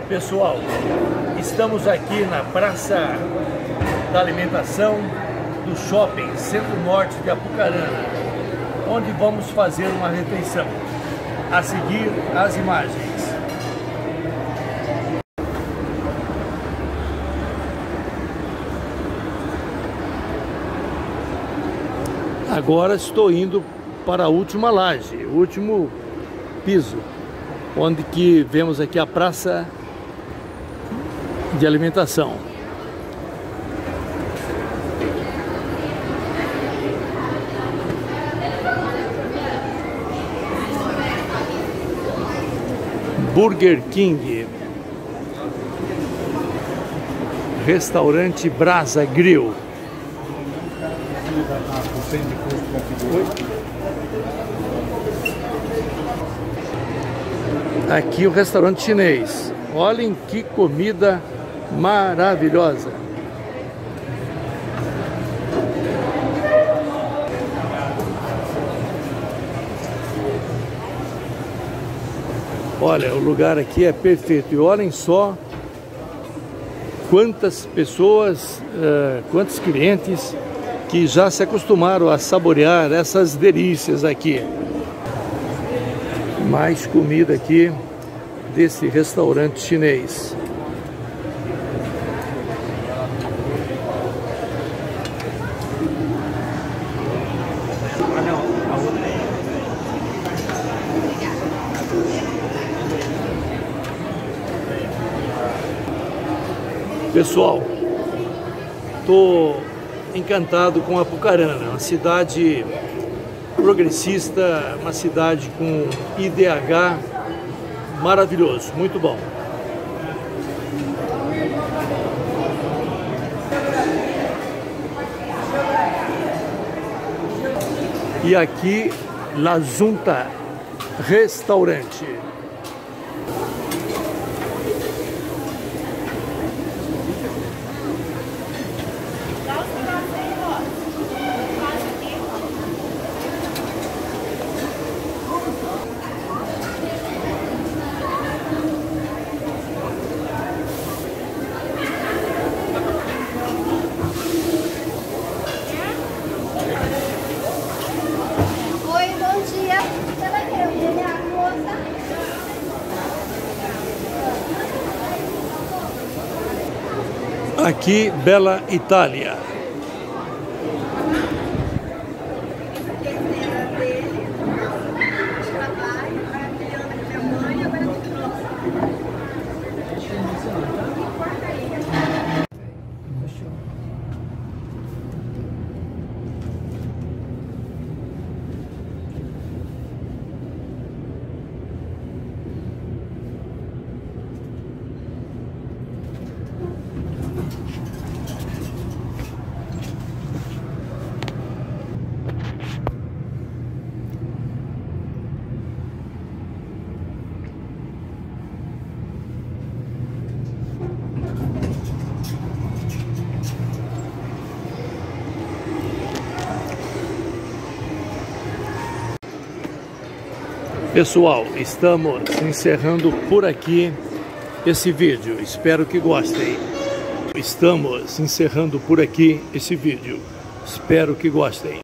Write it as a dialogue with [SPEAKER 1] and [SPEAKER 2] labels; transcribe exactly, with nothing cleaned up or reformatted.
[SPEAKER 1] Pessoal, estamos aqui na Praça da Alimentação do Shopping Centro-Norte de Apucarana, onde vamos fazer uma refeição. A seguir, as imagens. Agora estou indo para a última laje, o último piso, onde que vemos aqui a praça de alimentação. Burger King, restaurante Brasa Grill. Aqui o restaurante chinês. Olhem que comida maravilhosa. Olha, o lugar aqui é perfeito. E olhem só quantas pessoas, uh, quantos clientes que já se acostumaram a saborear essas delícias aqui. Mais comida aqui desse restaurante chinês. Pessoal, estou encantado com Apucarana, uma cidade progressista, uma cidade com I D H maravilhoso, muito bom. E aqui, La Junta Restaurante. Aqui, Bela Itália. Pessoal, estamos encerrando por aqui esse vídeo. Espero que gostem. Estamos encerrando por aqui esse vídeo. Espero que gostem.